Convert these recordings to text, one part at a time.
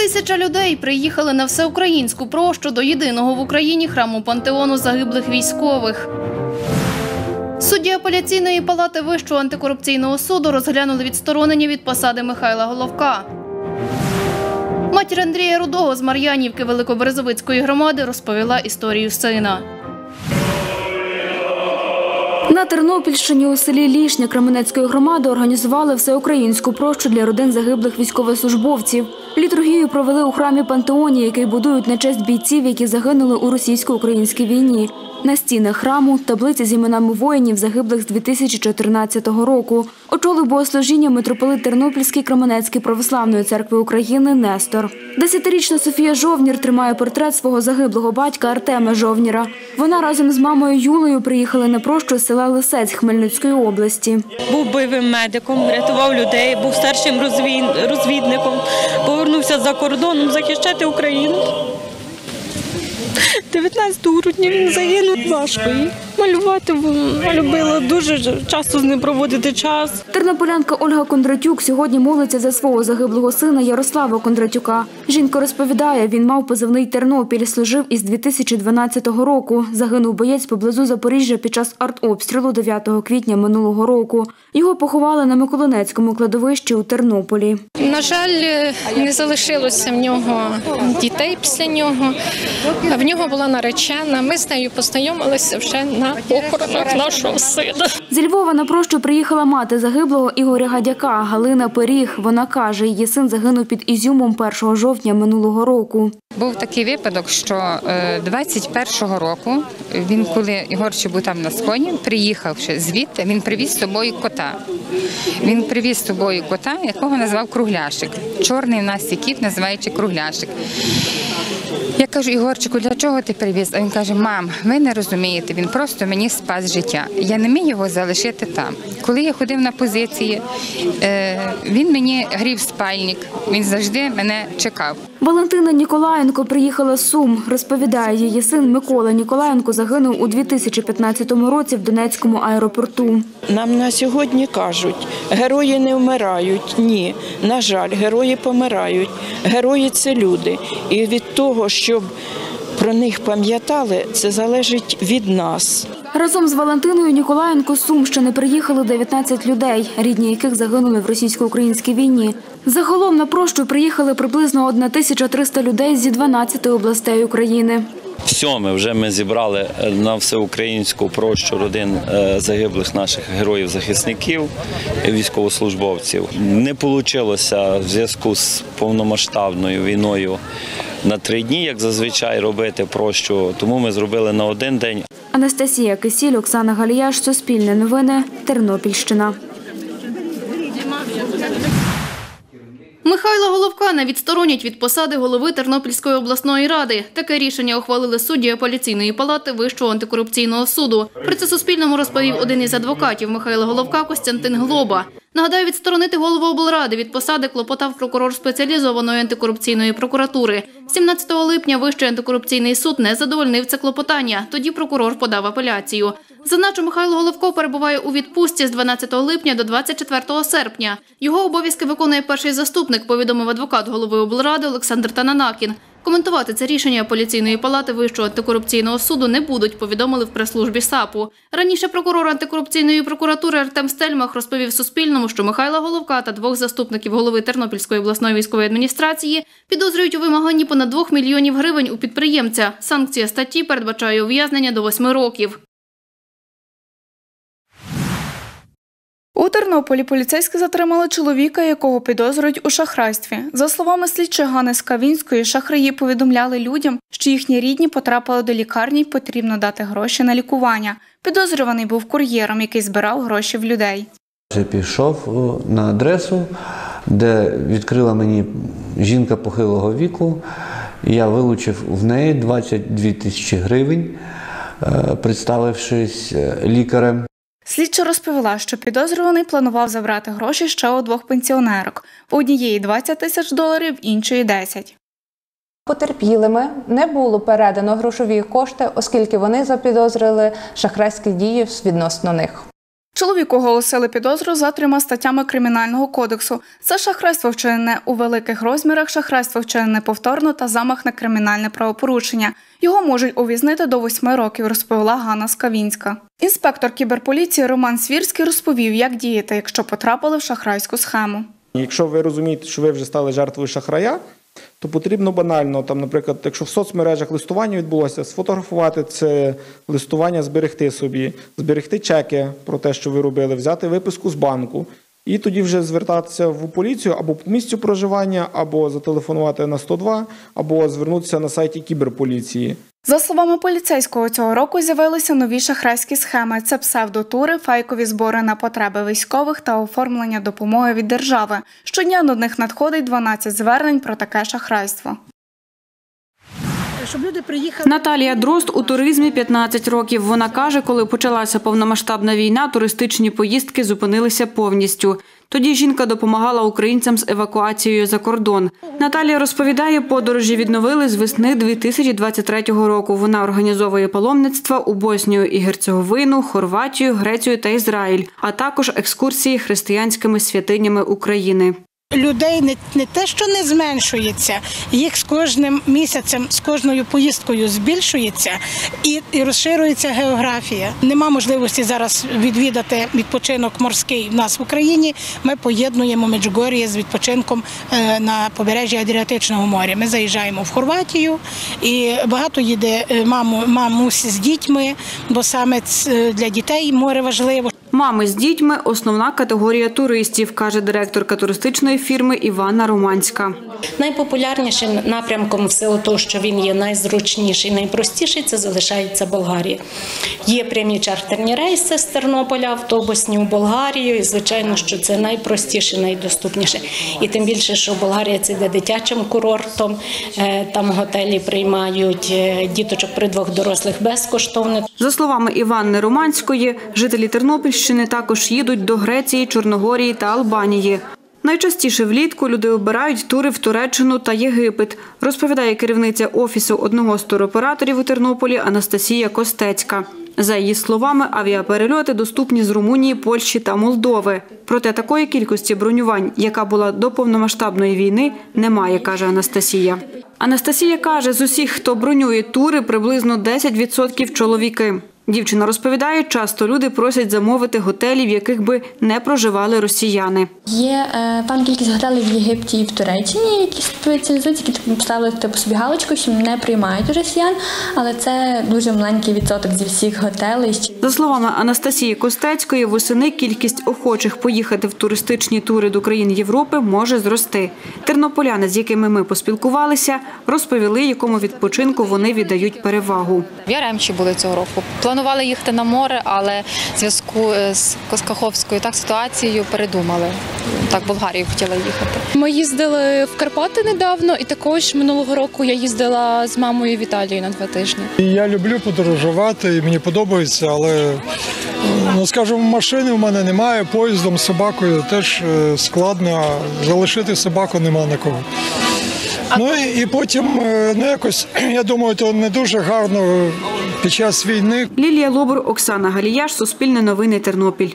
1000 людей приїхали на всеукраїнську прощу до єдиного в Україні храму пантеону загиблих військових. Судді апеляційної палати Вищого антикорупційного суду розглянули відсторонення від посади Михайла Головка. Матір Андрія Рудого з Мар'янівки Великоберезовицької громади розповіла історію сина. На Тернопільщині у селі Лішня Кременецької громади організували всеукраїнську прощу для родин загиблих військовослужбовців. Літургію провели у храмі Пантеоні, який будують на честь бійців, які загинули у російсько-українській війні. На стінах храму – таблиці з іменами воїнів, загиблих з 2014 року. Очолив богослужіння митрополит Тернопільський Кременецької православної церкви України Нестор. 10-річна Софія Жовнір тримає портрет свого загиблого батька Артема Жовніра. Вона разом з мамою Юлею приїхали на прощу з села Лисець Хмельницької області. Був бойовим медиком, рятував людей, був старшим розвідником, повернувся за кордоном захищати Україну. 19 грудня він загинув. Важко її малювати, любила дуже часто з ним проводити час. Тернополянка Ольга Кондратюк сьогодні молиться за свого загиблого сина Ярослава Кондратюка. Жінка розповідає, він мав позивний «Тернопіль», служив із 2012 року. Загинув боєць поблизу Запоріжжя під час артобстрілу 9 квітня минулого року. Його поховали на Миколинецькому кладовищі у Тернополі. На жаль, не залишилося в нього дітей після нього. В нього була наречена. Ми з нею познайомилися вже на похоронах нашого сина. Зі Львова на прощу приїхала мати загиблого Ігоря Гадяка, Галина Пиріг. Вона каже, її син загинув під Ізюмом 1 жовтня минулого року. Був такий випадок, що 21-го року, він, коли Ігорчик був там на сході, приїхавши звідти, він привіз з собою кота. Він привіз з собою кота, якого назвав Кругляшик. Чорний в нас є кіт, називаючи Кругляшик. Я кажу, Ігорчику, для чого ти привіз? А він каже, мам, ви не розумієте, він просто мені спас життя. Я не міг його залишити там. Коли я ходив на позиції, він мені грів спальник, він завжди мене чекав. Валентина Ніколаєнко приїхала з Сум. Розповідає, її син Микола Ніколаєнко загинув у 2015 році в Донецькому аеропорту. Нам на сьогодні кажуть, герої не вмирають. Ні, на жаль, герої помирають. Герої – це люди. І від того, щоб про них пам'ятали, це залежить від нас. Разом з Валентиною Ніколаєнко з Сумщини приїхали 19 людей, рідні яких загинули в російсько-українській війні. Загалом на прощу приїхали приблизно 1300 людей зі 12 областей України. Всьоме вже ми зібрали на всеукраїнську прощу родин загиблих наших героїв-захисників, військовослужбовців. Не вийшло в зв'язку з повномасштабною війною на 3 дні, як зазвичай, робити прощу, тому ми зробили на 1 день. Анастасія Кисіль, Оксана Галіяш, Суспільне новини, Тернопільщина. Михайла Головка не відсторонять від посади голови Тернопільської обласної ради. Таке рішення ухвалили судді апеляційної палати Вищого антикорупційного суду. Про це Суспільному розповів один із адвокатів Михайла Головка Костянтин Глоба. Нагадаю, відсторонити голову облради від посади клопотав прокурор спеціалізованої антикорупційної прокуратури. 17 липня Вищий антикорупційний суд не задовольнив це клопотання. Тоді прокурор подав апеляцію. Зазначу, Михайло Головко перебуває у відпустці з 12 липня до 24 серпня. Його обов'язки виконує перший заступник, повідомив адвокат голови облради Олександр Тананакін. Коментувати це рішення апеляційної палати Вищого антикорупційного суду не будуть, повідомили в прес-службі САПу. Раніше прокурор антикорупційної прокуратури Артем Стельмах розповів Суспільному, що Михайла Головка та 2 заступників голови Тернопільської обласної військової адміністрації підозрюють у вимаганні понад 2 мільйонів гривень у підприємця. Санкція статті передбачає ув'язнення до 8 років. У Тернополі поліцейські затримали чоловіка, якого підозрюють у шахрайстві. За словами слідчої Ганни Скавінської, шахраї повідомляли людям, що їхні рідні потрапили до лікарні й потрібно дати гроші на лікування. Підозрюваний був кур'єром, який збирав гроші в людей. Я пішов на адресу, де відкрила мені жінка похилого віку. Я вилучив в неї 22 тисячі гривень, представившись лікарем. Слідча розповіла, що підозрюваний планував забрати гроші ще у 2 пенсіонерок. У однієї $20 тисяч, іншої – 10. Потерпілими не було передано грошові кошти, оскільки вони запідозрили шахрайські дії відносно них. Чоловіку оголосили підозру за 3 статтями Кримінального кодексу. Це шахрайство, вчинене у великих розмірах, шахрайство, вчинене повторно та замах на кримінальне правопорушення. Його можуть ув'язнити до 8 років, розповіла Ганна Скавінська. Інспектор кіберполіції Роман Свірський розповів, як діяти, якщо потрапили в шахрайську схему. Якщо ви розумієте, що ви вже стали жертвою шахрая, то потрібно банально, наприклад, якщо в соцмережах листування відбулося, сфотографувати це листування, зберегти собі, зберегти чеки про те, що ви робили, взяти виписку з банку і тоді вже звертатися в поліцію або по місцю проживання, або зателефонувати на 102, або звернутися на сайті кіберполіції. За словами поліцейського, цього року з'явилися нові шахрайські схеми. Це псевдотури, фейкові збори на потреби військових та оформлення допомоги від держави. Щодня до них надходить 12 звернень про таке шахрайство. Наталія Дрозд у туризмі 15 років. Вона каже, коли почалася повномасштабна війна, туристичні поїздки зупинилися повністю. Тоді жінка допомагала українцям з евакуацією за кордон. Наталія розповідає, подорожі відновили з весни 2023 року. Вона організовує паломництва у Боснію і Герцеговину, Хорватію, Грецію та Ізраїль, а також екскурсії християнськими святинями України. Людей не те, що не зменшується, їх з кожним місяцем, з кожною поїздкою збільшується і розширюється географія. Нема можливості зараз відвідати відпочинок морський в нас в Україні. Ми поєднуємо Меджугор'я з відпочинком на побережжі Адріатичного моря. Ми заїжджаємо в Хорватію і багато їде мамусь з дітьми, бо саме для дітей море важливо. Мами з дітьми – основна категорія туристів, каже директорка туристичної фірми Іванна Романська. Найпопулярнішим напрямком в силу того, що він є найзручніший, найпростіший, це залишається Болгарія. Є прямі чартерні рейси з Тернополя, автобусні у Болгарію, і звичайно, що це найпростіше, найдоступніше. І тим більше, що Болгарія – це є дитячим курортом, там готелі приймають діточок при 2 дорослих безкоштовно. За словами Іванни Романської, жителі Тернопільщини також їдуть до Греції, Чорногорії та Албанії. Найчастіше влітку люди обирають тури в Туреччину та Єгипет, розповідає керівниця Офісу одного з туроператорів у Тернополі Анастасія Костецька. За її словами, авіаперельоти доступні з Румунії, Польщі та Молдови. Проте такої кількості бронювань, яка була до повномасштабної війни, немає, каже Анастасія. Анастасія каже, з усіх, хто бронює тури, приблизно 10% чоловіки. Дівчина розповідає, часто люди просять замовити готелі, в яких би не проживали росіяни. Є певна кількість готелів в Єгипті і в Туреччині, які спеціалізуються, які поставили собі галочку, що не приймають росіян, але це дуже маленький відсоток зі всіх готелей. За словами Анастасії Костецької, восени кількість охочих поїхати в туристичні тури до країн Європи може зрости. Тернополяни, з якими ми поспілкувалися, розповіли, якому відпочинку вони віддають перевагу. В Яремчі були цього року. Планували їхати на море, але в зв'язку з Каховською ситуацією передумали. Так, в Болгарію хотіла їхати. Ми їздили в Карпати недавно, і також минулого року я їздила з мамою в Італію на 2 тижні. Я люблю подорожувати, і мені подобається, але, скажімо, машини в мене немає, поїздом з собакою теж складно, залишити собаку нема на кого. І потім, якось, я думаю, то не дуже гарно під час війни. Лілія Лобур, Оксана Галіяш, Суспільне новини, Тернопіль.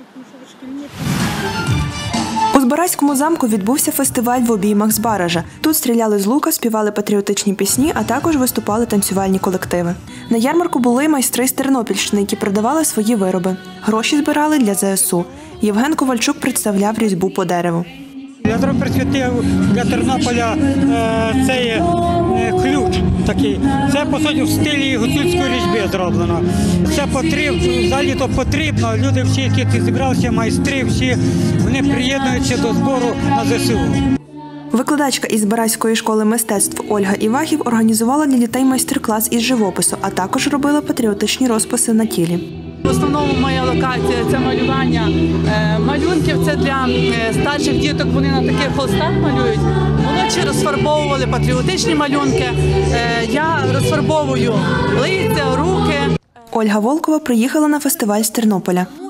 У Збаразькому замку відбувся фестиваль «В обіймах Збаража». Тут стріляли з лука, співали патріотичні пісні, а також виступали танцювальні колективи. На ярмарку були майстри з Тернопільщини, які продавали свої вироби. Гроші збирали для ЗСУ. Євген Ковальчук представляв різьбу по дереву. Я зробив присвятив для Тернополя цей ключ такий. Це, по суті, в стилі гуцульської різьби зроблено. Це потрібно, взагалі то потрібно. Люди всі, які зібралися, майстри, всі, вони приєднуються до збору на ЗСУ. Викладачка із Збаразької школи мистецтв Ольга Івахів організувала для дітей майстер-клас із живопису, а також робила патріотичні розписи на тілі. В основному моя локація – це малювання малюнків. Це для старших діток, вони на таких холстах малюють. Молодші розфарбовували патріотичні малюнки. Я розфарбовую лиця, руки. Ольга Волкова приїхала на фестиваль з Тернополя.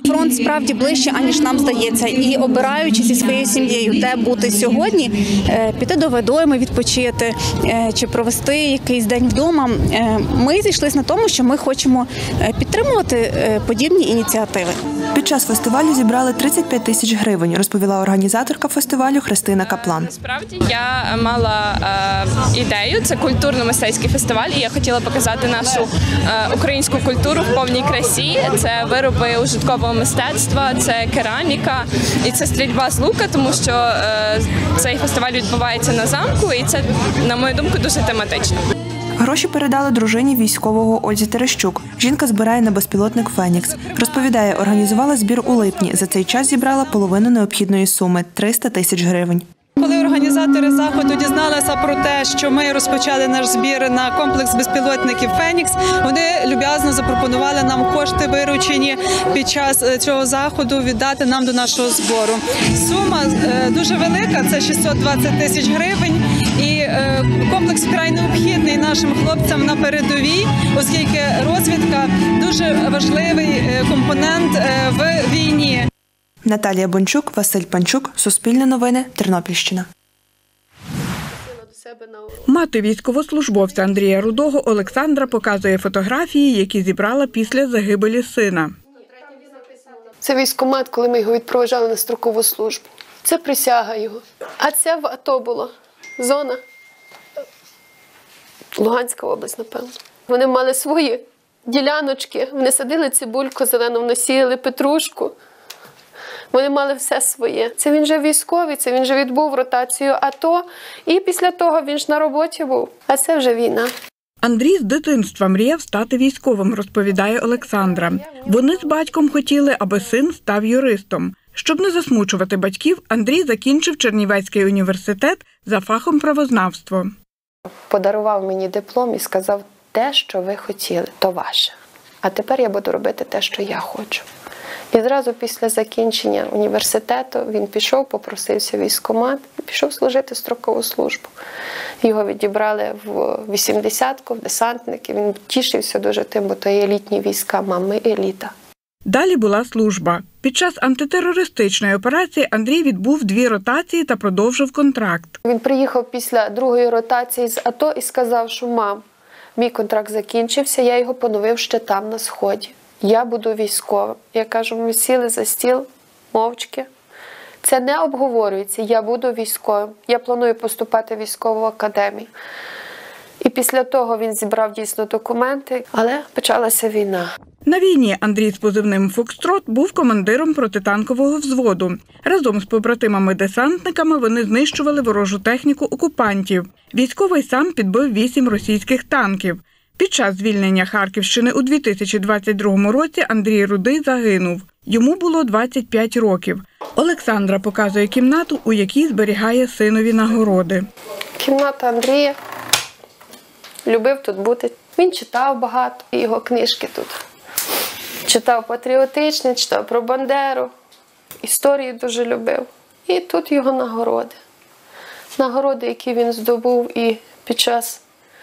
фронт справді ближче, аніж нам здається. І обираючи зі своєю сім'єю, де бути сьогодні, піти до водойми, відпочити чи провести якийсь день вдома, ми зійшлися на тому, що ми хочемо підтримувати подібні ініціативи. Під час фестивалю зібрали 35 тисяч гривень, розповіла організаторка фестивалю Христина Каплан. Насправді я мала ідею, це культурно-мистецький фестиваль, і я хотіла показати нашу українську культуру в повній красі. Це вироби ужиткового мистецтва, це кераміка і це стрільба з лука, тому що цей фестиваль відбувається на замку і це, на мою думку, дуже тематично. Гроші передали дружині військового Ользі Терещук. Жінка збирає на безпілотник «Фенікс». Розповідає, організувала збір у липні. За цей час зібрала половину необхідної суми – 300 тисяч гривень. Коли організатори заходу дізналися про те, що ми розпочали наш збір на комплекс безпілотників «Фенікс», вони люб'язно запропонували нам кошти, виручені під час цього заходу, віддати нам до нашого збору. Сума дуже велика – це 620 тисяч гривень. І комплекс вкрай необхідний нашим хлопцям на передовій, оскільки розвідка – дуже важливий компонент в війні. Наталія Бончук, Василь Панчук, Суспільне новини, Тернопільщина. Мати військовослужбовця Андрія Рудого Олександра показує фотографії, які зібрала після загибелі сина. Це військкомат, коли ми його відпроваджали на строкову службу. Це присяга його. А це в АТО було. Зона. Луганська область, напевно. Вони мали свої діляночки, вони садили цибульку зелену, вони сіяли петрушку. Вони мали все своє. Це він же військовий, це він же відбув ротацію АТО. І після того він ж на роботі був. А це вже війна. Андрій з дитинства мріяв стати військовим, розповідає Олександра. Вони з батьком хотіли, аби син став юристом. Щоб не засмучувати батьків, Андрій закінчив Чернівецький університет за фахом правознавство. Подарував мені диплом і сказав, те, що ви хотіли, то ваше. А тепер я буду робити те, що я хочу. І зразу після закінчення університету він пішов, попросився в військкомат і пішов служити строкову службу. Його відібрали в 80-ку, в десантники. Він тішився дуже тим, бо то є елітні війська, ми еліта. Далі була служба. Під час антитерористичної операції Андрій відбув 2 ротації та продовжив контракт. Він приїхав після 2-ї ротації з АТО і сказав, що мам, мій контракт закінчився, я його поновив ще там, на Сході. Я буду військовим. Я кажу, ми сіли за стіл, мовчки. Це не обговорюється, я буду військовим. Я планую поступати в військову академію. І після того він зібрав дійсно документи, але почалася війна. На війні Андрій з позивним «Фокстрот» був командиром протитанкового взводу. Разом з побратимами-десантниками вони знищували ворожу техніку окупантів. Військовий сам підбив 8 російських танків. Під час звільнення Харківщини у 2022 році Андрій Рудий загинув. Йому було 25 років. Олександра показує кімнату, у якій зберігає синові нагороди. Кімната Андрія. Любив тут бути. Він читав багато, його книжки тут. Читав патріотичне, читав про Бандеру. Історію дуже любив. І тут його нагороди. Нагороди, які він здобув і під час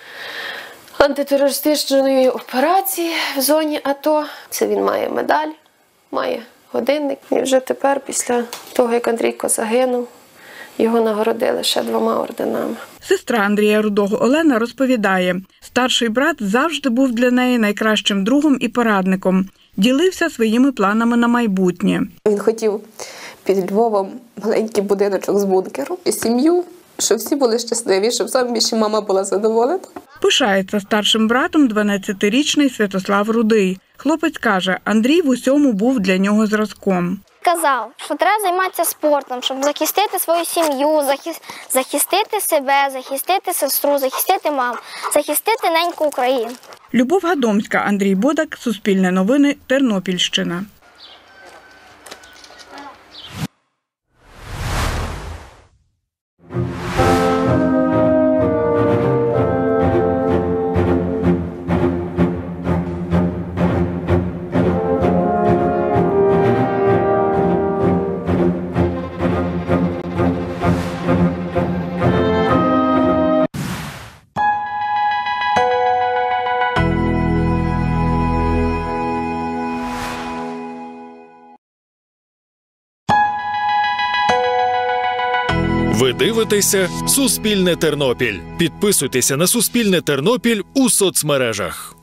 антитерористичної операції в зоні АТО. Це він має медаль, має годинник. І вже тепер, після того, як Андрійко загинув, його нагородили ще 2 орденами. Сестра Андрія Рудого Олена розповідає, старший брат завжди був для неї найкращим другом і порадником. Ділився своїми планами на майбутнє. Він хотів під Львовом маленький будиночок з бункером і сім'ю, щоб всі були щасливі, щоб саме більше мама була задоволена. Пишається старшим братом 12-річний Святослав Рудий. Хлопець каже, Андрій в усьому був для нього зразком. Казав, що треба займатися спортом, щоб захистити свою сім'ю, захистити себе, захистити сестру, захистити маму, захистити неньку Україну. Любов Гадомська, Андрій Бодак, Суспільне новини, Тернопільщина. Ви дивитеся «Суспільне Тернопіль». Підписуйтеся на «Суспільне Тернопіль» у соцмережах.